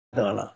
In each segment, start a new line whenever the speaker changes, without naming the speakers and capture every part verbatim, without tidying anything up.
得了。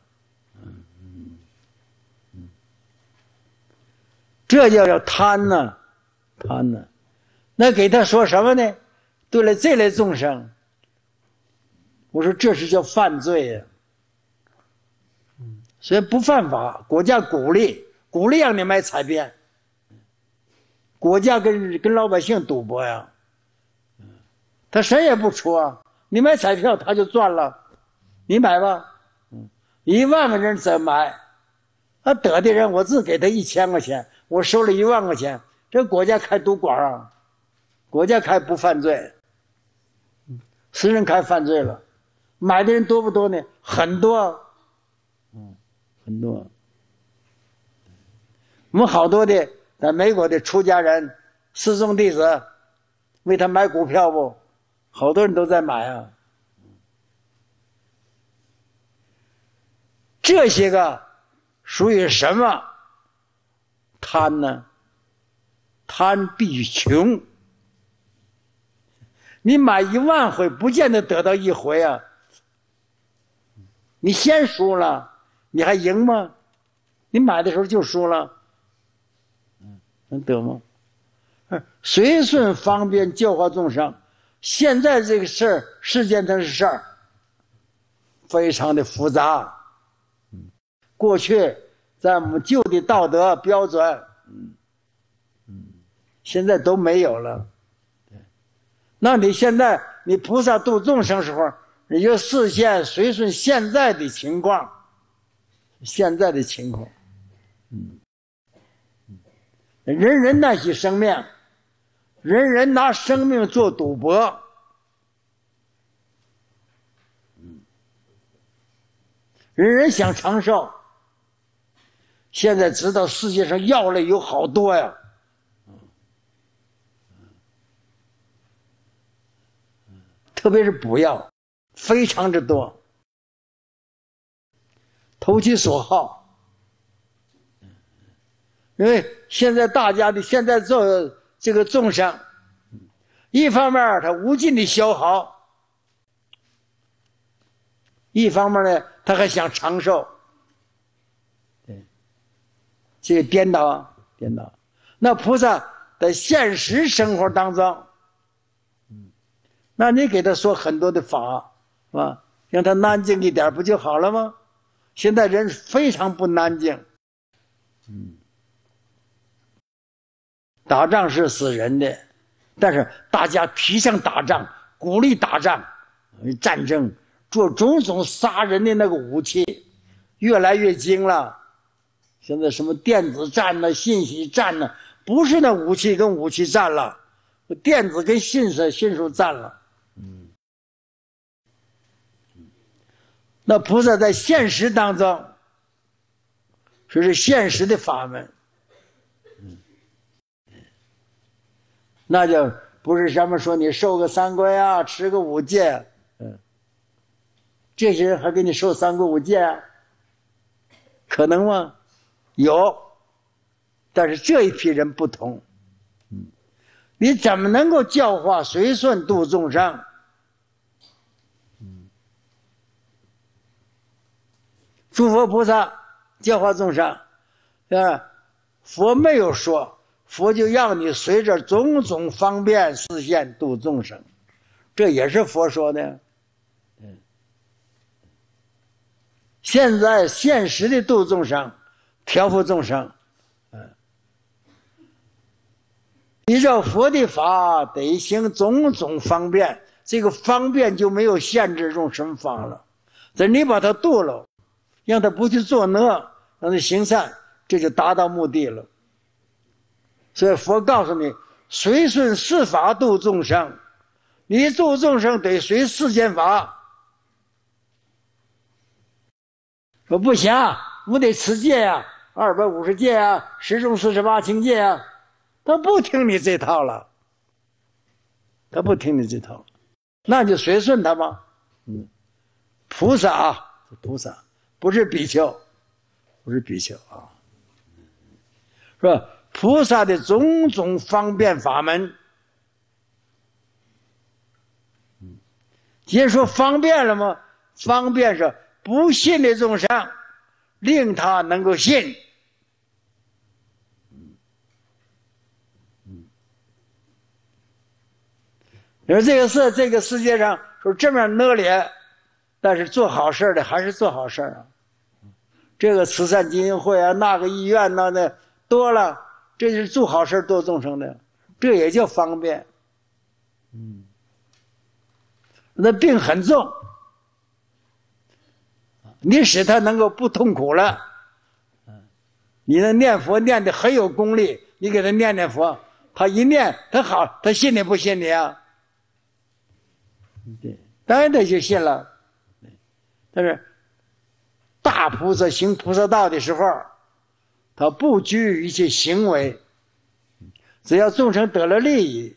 这叫叫贪呢、啊，贪呢、啊。那给他说什么呢？对了，这类众生，我说这是叫犯罪呀、啊。所以不犯法，国家鼓励鼓励让你买彩票，国家跟跟老百姓赌博呀。他谁也不出啊，你买彩票他就赚了，你买吧。一万个人怎么买？他得的人，我自给他一千块钱，我收了一万块钱，这国家开赌馆啊，国家开不犯罪，私人开犯罪了。买的人多不多呢？很多，嗯，很多。我们好多的在美国的出家人、四众弟子，为他买股票不？好多人都在买啊。这些个属于什么贪呢？贪必穷。你买一万回，不见得得到一回啊。你先输了，你还赢吗？你买的时候就输了，能得吗？随顺方便教化众生。现在这个事儿，世间它是事儿，非常的复杂。过去在我们旧的道德标准，现在都没有了。那你现在你菩萨度众生时候，你就视线随顺现在的情况，现在的情况。嗯，人人爱惜生命，人人拿生命做赌博。人人想长寿，现在知道世界上药类有好多呀，特别是补药，非常之多，投其所好。因为现在大家的现在做这个众生，一方面他无尽的消耗，一方面呢他还想长寿。对，这个颠倒啊，颠倒。那菩萨在现实生活当中，那你给他说很多的法，是吧？让他安静一点不就好了吗？现在人非常不安静。嗯，打仗是死人的，但是大家提倡打仗，鼓励打仗，战争，做种种杀人的那个武器越来越精了。现在什么电子战呢、信息战呢，不是那武器跟武器战了，电子跟信息信息战了。嗯，那菩萨在现实当中，这是现实的法门。嗯，那就不是什么说你受个三皈啊，持个五戒，嗯，这些人还给你受三皈五戒啊？可能吗？有，但是这一批人不同。嗯，你怎么能够教化随顺度众生？嗯，诸佛菩萨教化众生，啊，佛没有说，佛就让你随着种种方便示现度众生，这也是佛说的。嗯，现在现实的度众生，调伏众生，嗯，依照佛的法得行种种方便，这个方便就没有限制用什么法了。这你把他度了，让他不去作恶，让他行善，这就达到目的了。所以佛告诉你，随顺四法度众生，你度众生得随世间法。说不行，我得持戒呀、啊，二百五十戒啊，十种四十八轻戒啊，他不听你这套了，他不听你这套，那就随顺他吧。嗯，菩萨啊，菩萨不是比丘，不是比丘啊，是吧？菩萨的种种方便法门，嗯，既然说方便了吗？方便是不信的众生，令他能够信。你说这个世这个世界上说这么恶劣，但是做好事的还是做好事啊。这个慈善基金会啊，那个医院呐，那多了，这是做好事多众生的，这也叫方便。嗯，那病很重，你使他能够不痛苦了。你那念佛念的很有功力，你给他念念佛，他一念他好，他信你不信你啊？对，当然他就信了。但是大菩萨行菩萨道的时候，他不拘于一些行为，只要众生得了利益。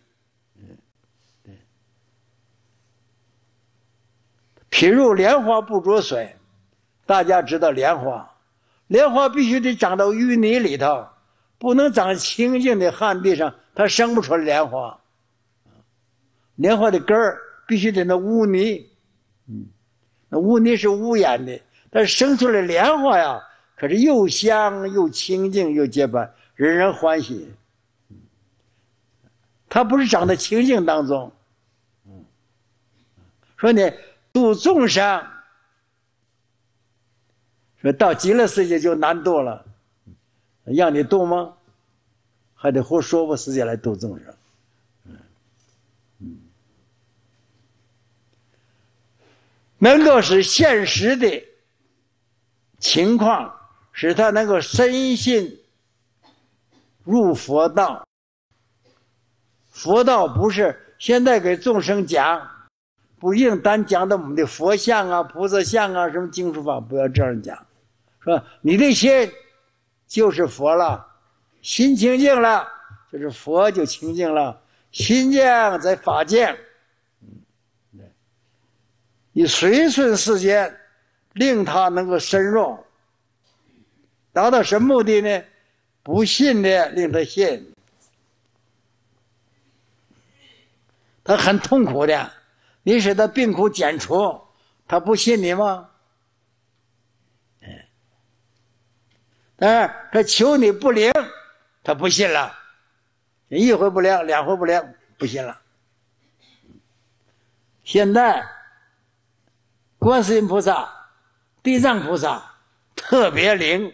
譬如莲花不着水，大家知道莲花，莲花必须得长到淤泥里头，不能长清净的旱地上，它生不出来莲花。莲花的根儿必须得那污泥，嗯，那污泥是污染的，但是生出来莲花呀，可是又香又清净又洁白，人人欢喜。它不是长在清净当中，嗯，说你度众生，说到极乐世界就难度了，让你度吗？还得活娑婆世界来度众生。能够使现实的情况使他能够深信入佛道。佛道不是现在给众生讲，不一定单讲到我们的佛像啊、菩萨像啊、什么经书法，不要这样讲。说你的心就是佛了，心清净了，就是佛就清净了。心净在法净。你随顺世间，令他能够深入，达到什么目的呢？不信的令他信，他很痛苦的，你使他病苦减除，他不信你吗？但是他求你不灵，他不信了，一回不灵，两回不灵，不信了。现在观世音菩萨、地藏菩萨特别灵。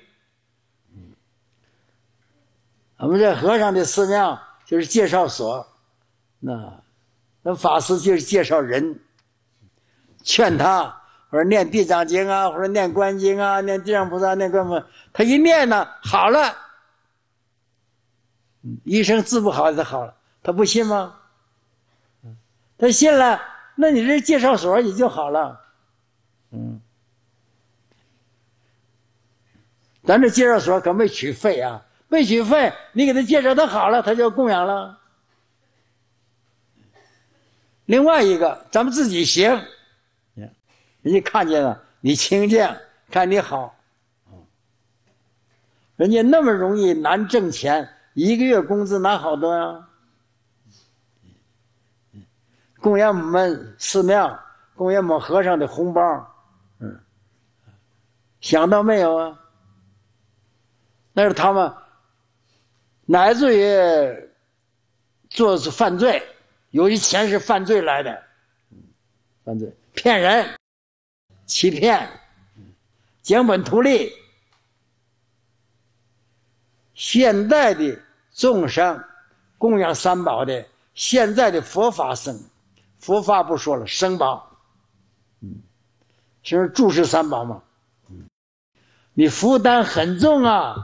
我们这和尚的寺庙就是介绍所，那那法师就是介绍人，劝他或者念地藏经啊，或者念观经啊，念地藏菩萨，念观菩萨，他一念呢好了，医生治不好他好了，他不信吗？他信了，那你这介绍所也就好了。嗯，咱这介绍所可没取费啊，没取费，你给他介绍他好了，他就供养了。另外一个，咱们自己行，人家看见了你清净，看你好，人家那么容易难挣钱，一个月工资拿好多呀。供养我们寺庙，供养我们和尚的红包。嗯，想到没有啊？那是他们乃至于做是犯罪，有些钱是犯罪来的，犯罪骗人、欺骗、讲本图利。现代的众生供养三宝的，现在的佛法僧，佛法不说了，僧宝。是注释三宝嘛，你负担很重啊。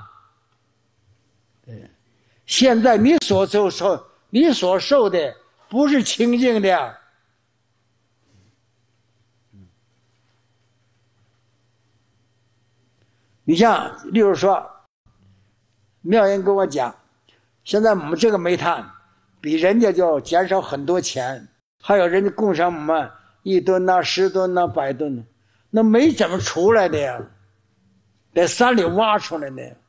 现在你所受受你所受的不是清净的，你像例如说，妙人跟我讲，现在我们这个煤炭比人家就减少很多钱，还有人家供上我们一吨呐、十吨呐、百吨呢。那煤怎么出来的呀？在山里挖出来的。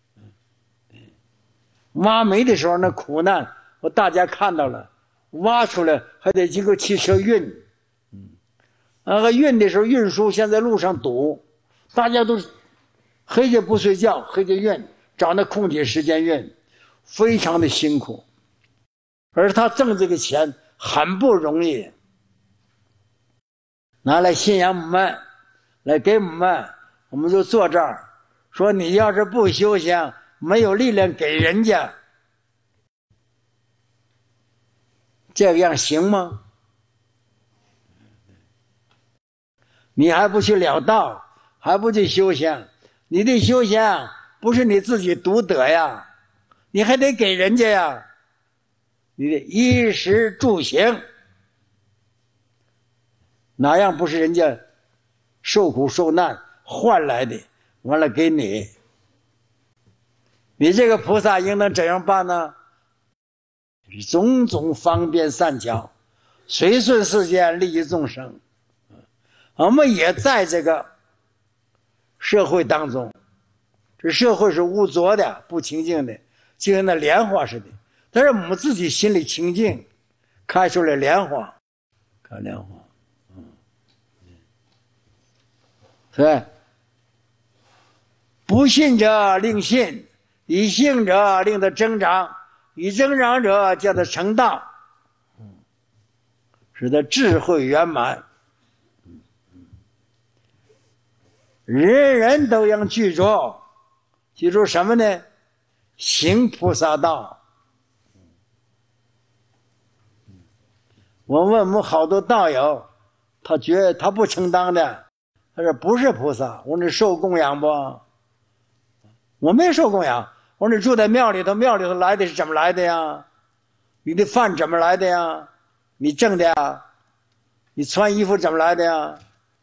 挖煤的时候那苦难，我大家看到了，挖出来还得经过汽车运。 那个运的时候运输，现在路上堵，大家都黑夜不睡觉，黑夜运，找那空体时间运，非常的辛苦。而他挣这个钱很不容易，拿来信仰我们，来给我们，我们就坐这儿说，你要是不修行，没有力量给人家，这样行吗？你还不去了道，还不去修行，你的修行不是你自己独得呀，你还得给人家呀，你的衣食住行哪样不是人家受苦受难换来的，完了给你，你这个菩萨应当怎样办呢？种种方便善巧，随顺世间，利益众生。我们也在这个社会当中，这社会是污浊的，不清净的，就跟那莲花似的。但是我们自己心里清净，开出来莲花，看莲花，嗯，对。不信者令信，以信者令他增长，以增长者叫他成道，使他智慧圆满。人人都要记住，记住什么呢？行菩萨道。我问我们好多道友，他觉得他不承当的，他说不是菩萨。我说你受供养不？我没受供养。我说你住在庙里头，庙里头来的是怎么来的呀？你的饭怎么来的呀？你挣的呀？你穿衣服怎么来的呀？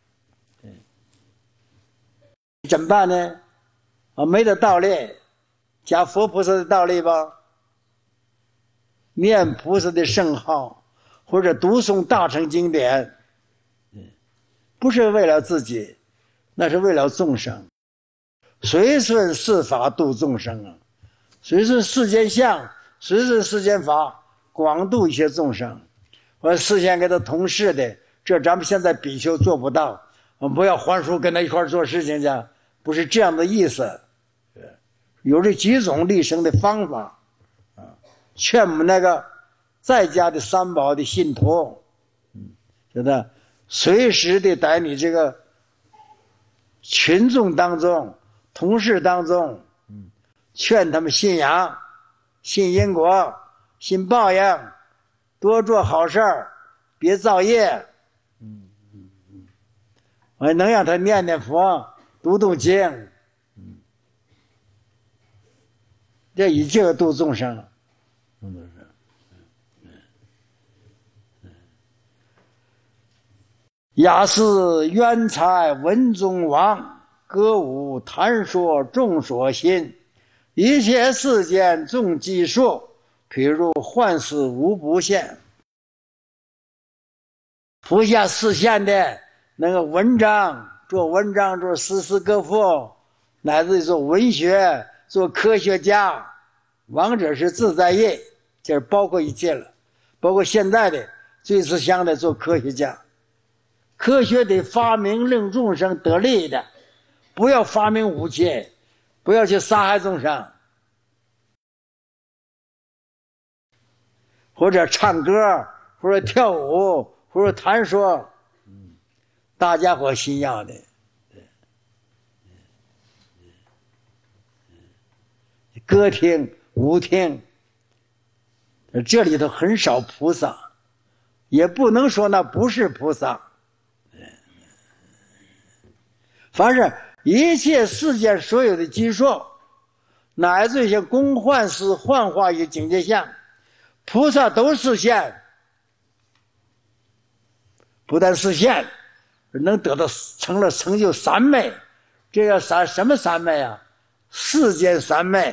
怎么办呢？啊，没得道理，讲佛菩萨的道理吧，念菩萨的圣号，或者读诵大乘经典，不是为了自己，那是为了众生。随顺世法度众生啊，随顺世间相，随顺世间法，广度一些众生。我事先给他同事的，这咱们现在比丘做不到，我们不要还书跟他一块做事情去，不是这样的意思。有这几种立生的方法啊，劝我们那个在家的三宝的信徒，嗯，觉得随时的在你这个群众当中、同事当中，嗯，劝他们信仰、信因果、信报应，多做好事儿，别造业。嗯嗯嗯，我能让他念念佛、读读经，嗯，这已经度众生了。嗯，雅士渊才文中王，歌舞谈说众所心，一切世间众计数，譬如幻世无不现。菩萨示现的那个文章，做文章，做诗词歌赋，乃至做文学，做科学家，王者是自在业，这包括一切了，包括现在的最吃香的做科学家。科学得发明令众生得利的，不要发明武器，不要去杀害众生，或者唱歌，或者跳舞，或者谈说，大家伙心要的。歌厅、舞厅，这里头很少菩萨，也不能说那不是菩萨。凡是一切世间所有的基数，乃至像公幻世幻化与境界相，菩萨都实现，不但实现，能得到成了成就三昧。这叫三什么三昧啊？世间三昧。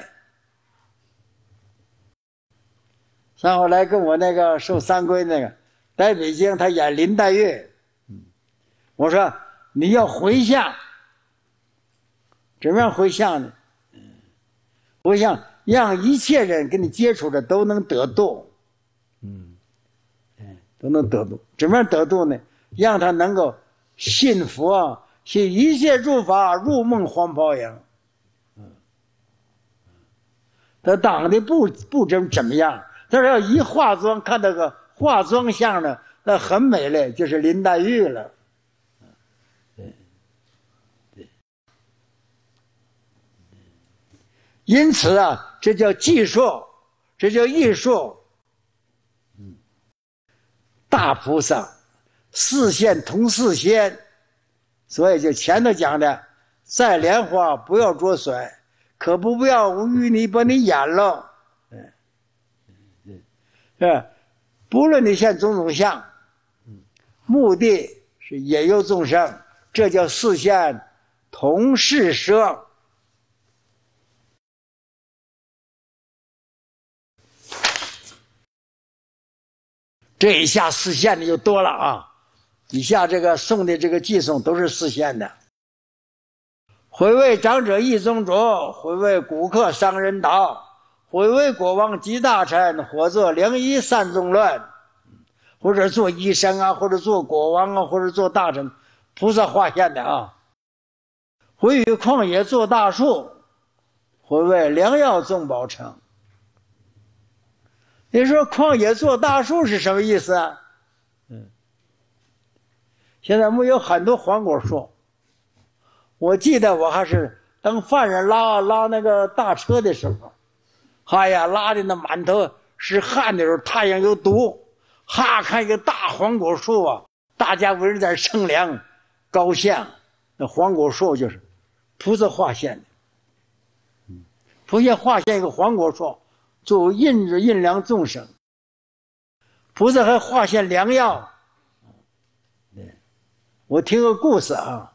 上回来跟我那个受三规那个在北京，他演林黛玉，我说你要回向，怎么样回向呢？回向让一切人跟你接触的都能得度，嗯，都能得度。怎么样得度呢？让他能够信佛，信一切诸法，如梦黄袍影。他当的不不怎怎么样，但是要一化妆，看那个化妆相呢，那很美丽，就是林黛玉了。对，对。因此啊，这叫技术，这叫艺术。嗯，大菩萨，四现同四现，所以就前头讲的，再莲花不要着水。可不不要淤泥把你淹了，嗯，是，不论你现种种相，目的是也有众生，这叫四现同事摄。这一下四现的就多了啊！以下这个诵的这个偈颂都是四现的。回为长者一宗主，回为古客商人道，回为国王及大臣，或做灵医三宗论，或者做医生啊，或者做国王啊，或者做大臣，菩萨化现的啊。回于旷野做大树，回为良药众宝城。你说旷野做大树是什么意思啊？嗯，现在我们有很多黄果树。我记得我还是当犯人拉拉那个大车的时候，哎呀，拉的那满头是汗的时候，太阳有毒，哈，看一个大黄果树啊，大家围着在乘凉高兴。那黄果树就是菩萨化现的，嗯，菩萨化现一个黄果树，就印着印量众生。菩萨还化现良药。对，我听个故事啊。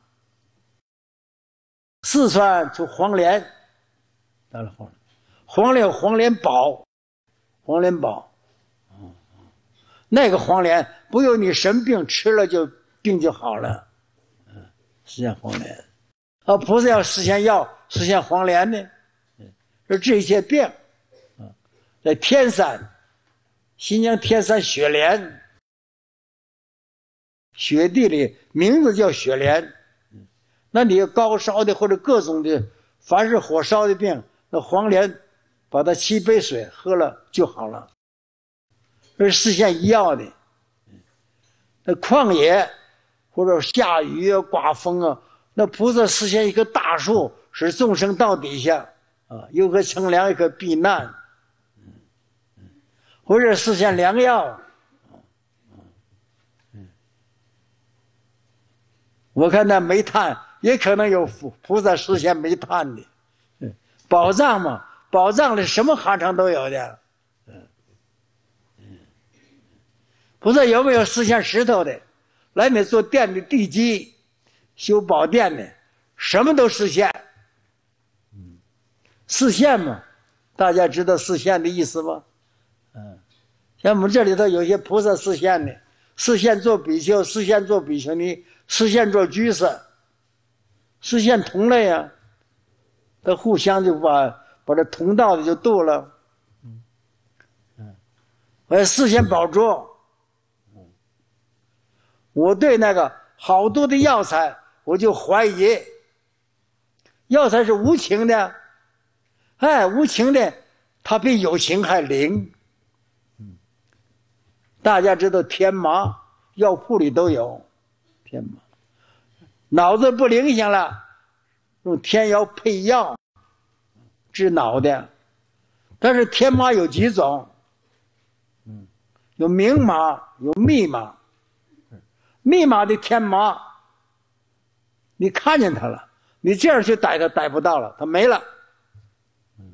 四川出黄连，到了黄连，黄连黄连宝，黄连宝，嗯，那个黄连不用你生病吃了就病就好了，嗯，实现黄连，啊，菩萨要实现药，实现黄连呢，说治一切病，啊，在天山，新疆天山雪莲，雪地里名字叫雪莲。那你高烧的或者各种的，凡是火烧的病，那黄连把它沏杯水喝了就好了，这是实现医药的。那旷野或者下雨啊、刮风啊，那菩萨实现一棵大树，使众生到底下啊，又可乘凉，又可避难，或者实现良药。我看那煤炭。也可能有菩萨实现煤炭的，嗯，宝藏嘛，宝藏里什么行当都有的，嗯，菩萨有没有实现石头的？来你做殿的地基，修宝殿的，什么都实现，嗯，示现嘛，大家知道示现的意思吗？嗯，像我们这里头有些菩萨示现的，示现做比丘，示现做比丘尼，示现做居士。实现同类啊，他互相就把把这同道的就度了，嗯嗯，我要实现宝珠，嗯，我对那个好多的药材我就怀疑，药材是无情的，哎，无情的它比有情还灵，嗯，大家知道天麻，药铺里都有，天麻。脑子不灵性了，用天药配药治脑的。但是天麻有几种？嗯，有明麻，有密麻。密麻的天麻，你看见它了，你这样去逮它，逮不到了，它没了。嗯，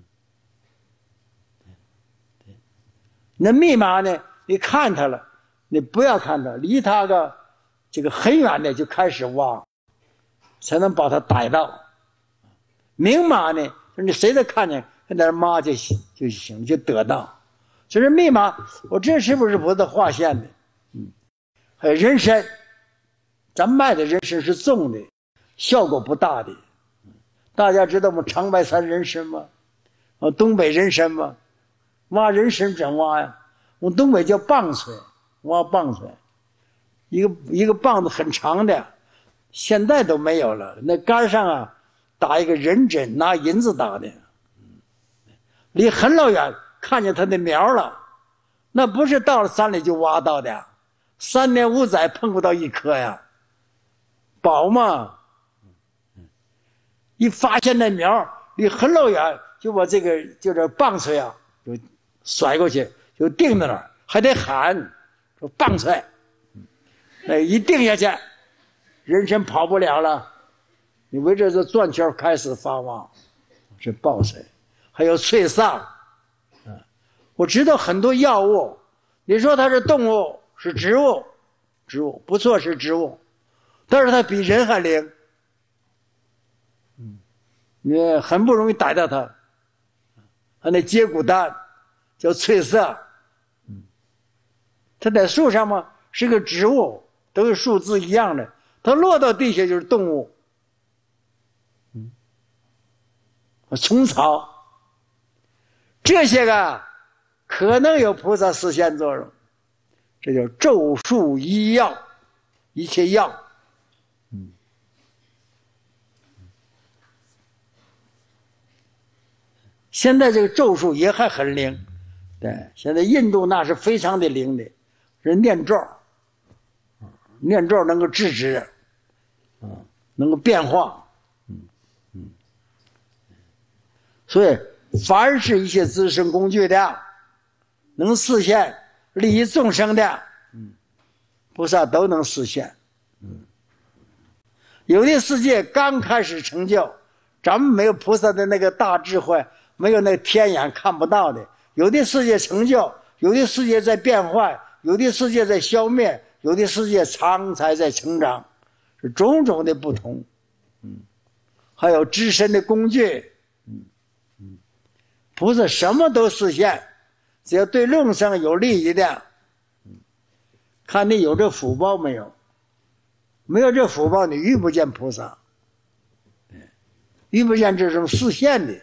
对。那密麻呢？你看它了，你不要看它，离它个这个很远的就开始挖。才能把它逮到。明麻呢，就是你谁都看见，看点麻就行就行，就得到。所以密麻，我这是不是菩萨化现的？嗯，还有人参，咱卖的人参是种的，效果不大的。大家知道我们长白山人参吗？啊，东北人参吗？挖人参怎挖呀？我们东北叫棒槌，挖棒槌，一个一个棒子很长的。 现在都没有了。那杆上啊，打一个人针，拿银子打的，离很老远看见它的苗了，那不是到了山里就挖到的，三年五载碰不到一颗呀，宝嘛。一发现那苗离很老远，就把这个就这棒槌啊，就甩过去，就定在那儿，还得喊说棒槌，那一定下去，人参跑不了了。你围着这转圈开始发旺，是棒槌，还有脆丧。啊，我知道很多药物，你说它是动物，是植物，植物不错是植物，但是它比人还灵。你很不容易逮到它，它那接骨丹叫翠色，它在树上嘛是个植物，都是树枝一样的，它落到地下就是动物，嗯，虫草，这些个可能有菩萨示现作用，这叫咒术医药，一切药。现在这个咒术也还很灵，对，现在印度那是非常的灵的，人念咒，念咒能够制止，啊，能够变化，嗯嗯，所以凡是一些自身工具的，能实现利益众生的，嗯，菩萨都能实现，嗯，有的世界刚开始成就，咱们没有菩萨的那个大智慧。没有那个天眼看不到的，有的世界成就，有的世界在变坏，有的世界在消灭，有的世界常才在成长，是种种的不同。嗯，还有自身的工具，嗯嗯，不是什么都实现，只要对众生有利益的，嗯，看你有这福报没有，没有这福报，你遇不见菩萨，遇不见这种实现的。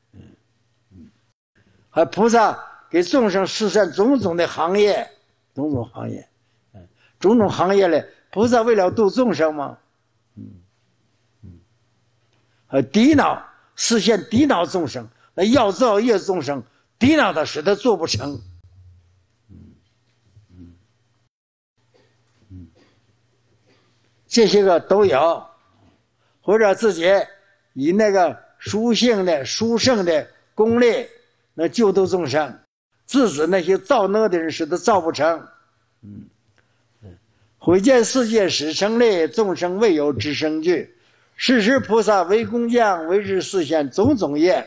还菩萨给众生实现种种的行业，种种行业，嗯，种种行业嘞，菩萨为了度众生嘛，嗯嗯，还抵恼实现抵恼众生，那要造业众生，抵恼他使他做不成，嗯嗯嗯，这些个都有，或者自己以那个殊胜的殊胜的功力。那救度众生，制止那些造恶的人，使他造不成。嗯，毁见世界始成立，众生未有之生具。是时菩萨为工匠，为之实现种种业，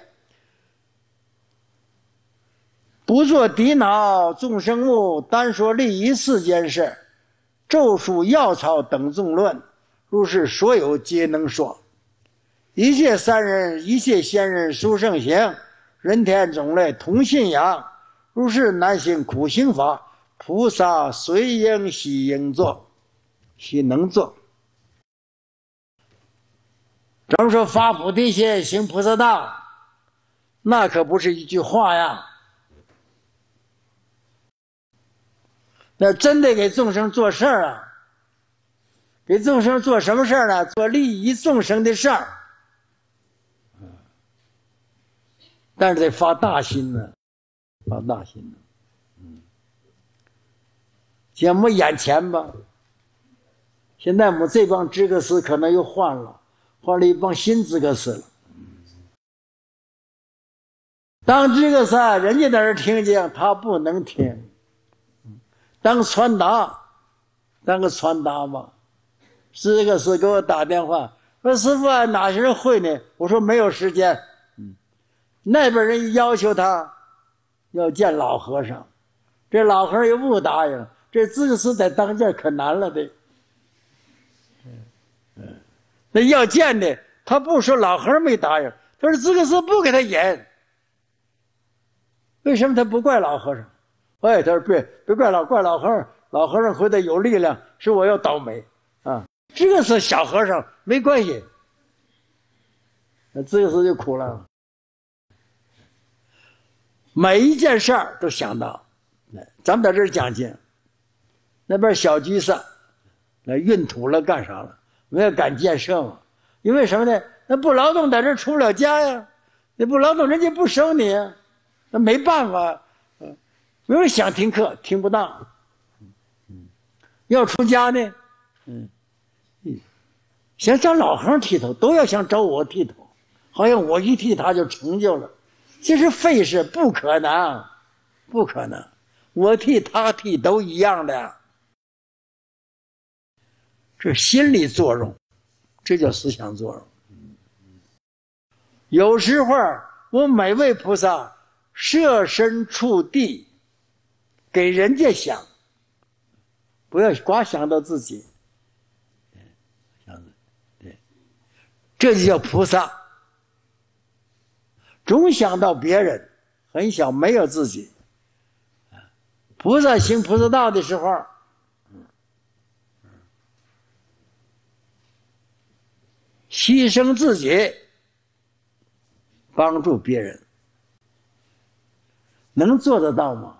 不做抵恼众生物，单说利益世间事，咒术药草等众论，如是所有皆能说。一切三人，一切仙人，殊胜行。人天种类同信仰，如是难行苦行法，菩萨虽应悉应作，悉能做。咱们说发菩提心，行菩萨道，那可不是一句话呀，那真得给众生做事儿啊！给众生做什么事儿呢？做利益众生的事儿。但是得发大心呢，发大心呢，嗯，像我们眼前吧，现在我们这帮知客师可能又换了，换了一帮新知客师了。当知客师，人家在这听经，他不能听，当传达，当个传达嘛。知客师给我打电话说：“师傅啊，哪些人会呢？”我说：“没有时间。”那边人要求他要见老和尚，这老和尚又不答应，这知客师在当间可难了的。嗯，那要见的，他不说老和尚没答应，他说知客师不给他引。为什么他不怪老和尚？哎，他说别别怪老怪老和尚，老和尚回来有力量，是我要倒霉啊。知客师小和尚没关系，那知客师就苦了。每一件事儿都想到，咱们在这儿讲经，那边小居士来运土了干啥了？ 没有敢建设嘛。因为什么呢？那不劳动在这出不了家呀，你不劳动人家不收你啊，那没办法。没有人想听课，听不到。要出家呢，嗯，想找老和尚剃头，都要想找我剃头，好像我一剃他就成就了，这是费事，不可能，不可能，我剃他剃都一样的。这心理作用，这叫思想作用。有时候我每位菩萨设身处地给人家想，不要光想到自己，对，这就叫菩萨。总想到别人，很小没有自己。菩萨行菩萨道的时候，牺牲自己，帮助别人，能做得到吗？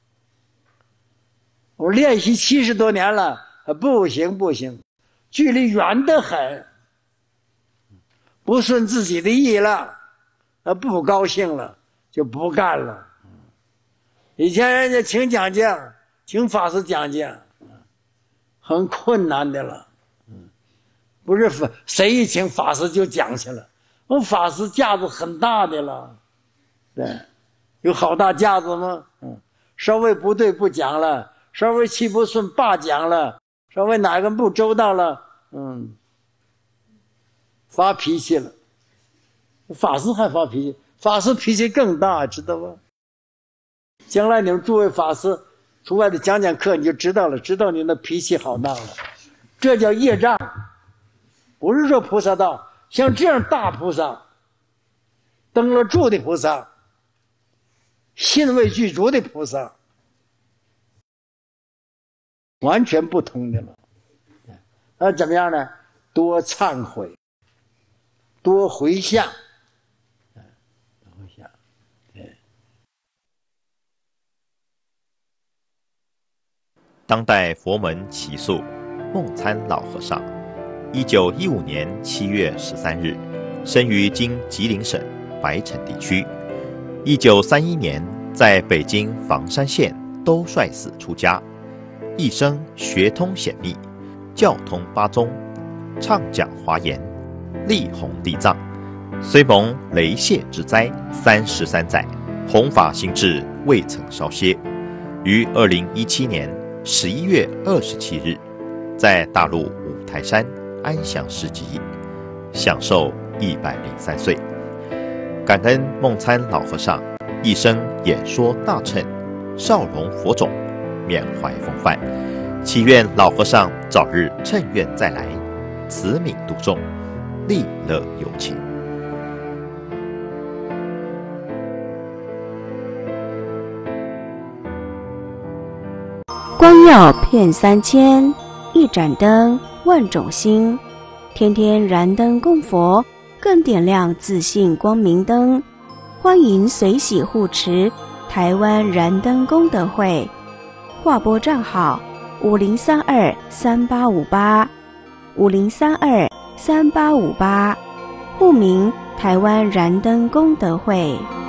我练习七十多年了，不行不行，距离远得很，不顺自己的意了，不高兴了就不干了。以前人家请讲讲，请法师讲讲，很困难的了。不是谁一请法师就讲去了，我法师架子很大的了，对，有好大架子吗？嗯，稍微不对不讲了，稍微气不顺罢讲了，稍微哪个不周到了，嗯，发脾气了。法师还发脾气，法师脾气更大，知道吧？将来你们诸位法师出外头讲讲课，你就知道了，知道你那脾气好大了，这叫业障。不是说菩萨道，像这样大菩萨，登了柱的菩萨，信位具足的菩萨，完全不同的了。那怎么样呢？多忏悔，多回向，回向。对。
当代佛门奇宿梦参老和尚。一九一五年七月十三日，生于今吉林省白城地区。一九三一年，在北京房山县兜率寺出家，一生学通显密，教通八宗，畅讲华严，力弘地藏。虽蒙雷泄之灾三十三载，弘法心志未曾稍歇。于二零一七年十一月二十七日，在大陆五台山安详示寂，享寿一百零三岁。感恩梦参老和尚一生演说大乘，少容佛种，缅怀风范，祈愿老和尚早日乘愿再来，慈悯度众，利乐有情。
光耀遍三千，一盏灯万种星，天天燃灯供佛，更点亮自信光明灯。欢迎随喜护持台湾燃灯功德会，划拨账号五零三二三八五八五零三二三八五八，户名台湾燃灯功德会。